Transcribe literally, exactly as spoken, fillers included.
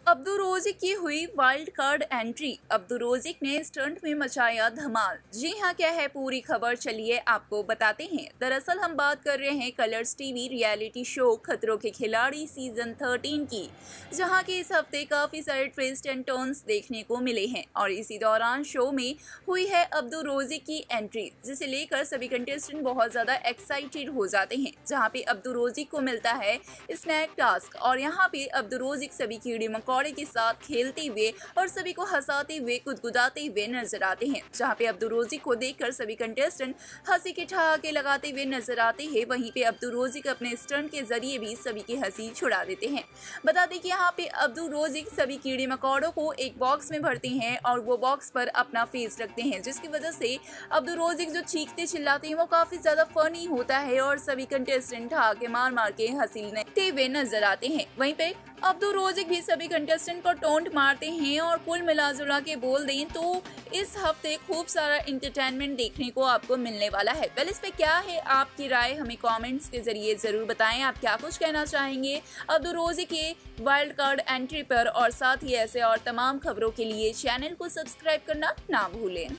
Abdul Rozik की हुई wild card entry. Abdul Rozik ने स्टंट में मचाया धमाल। जी हां, क्या है पूरी खबर, चलिए आपको बताते हैं। दरअसल हम बात कर रहे हैं कलर्स टीवी रियलिटी शो खतरों के खिलाड़ी सीजन थर्टीन की, जहां के इस हफ्ते काफी सारे ट्विस्ट एंड टर्न्स देखने को मिले हैं। और इसी दौरान शो में हुई है अब्दुल रोज़िक की एंट्री, जिसे लेकर सभी कंटेस्टेंट बहुत ज्यादा एक्साइटेड हो जाते हैं। जहाँ पे अब्दुल रोज़िक को मिलता है स्नैक टास्क और यहाँ पे अब्दुल रोज़िक सभी कीड़े मकोड़े के साथ खेलते हुए और सभी को हंसाते हुए गुदगुदाते हुए नजर आते हैं। जहां पे अब्दुल रोज़िक को देखकर सभी कंटेस्टेंट हंसी के ठहाके लगाते हुए नजर आते हैं। वहीं पे अब्दुल रोज़िक अपने स्टंट के जरिए भी सभी की हंसी छुड़ा देते हैं। बता दें कि यहाँ पे अब्दुल रोज़िक सभी कीड़े मकोड़ों को एक बॉक्स में भरते हैं और वो बॉक्स पर अपना फेस रखते हैं, जिसकी वजह से अब्दुल रोज़िक जो चीखते चिल्लाते हैं वो काफी ज्यादा फनी होता है और सभी कंटेस्टेंट ठहाके मार मार के हंसी लेते हुए नजर आते हैं। वहीं पे अब्दुल रोज़िक भी सभी कंटेस्टेंट को टोंट मारते हैं और कुल मिलाजुला के बोल दें तो इस हफ्ते खूब सारा इंटरटेनमेंट देखने को आपको मिलने वाला है। वेल, इस पे क्या है आपकी राय, हमें कमेंट्स के जरिए जरूर बताएं। आप क्या कुछ कहना चाहेंगे अब्दुल रोज़िक के वाइल्ड कार्ड एंट्री पर, और साथ ही ऐसे और तमाम खबरों के लिए चैनल को सब्सक्राइब करना ना भूलें।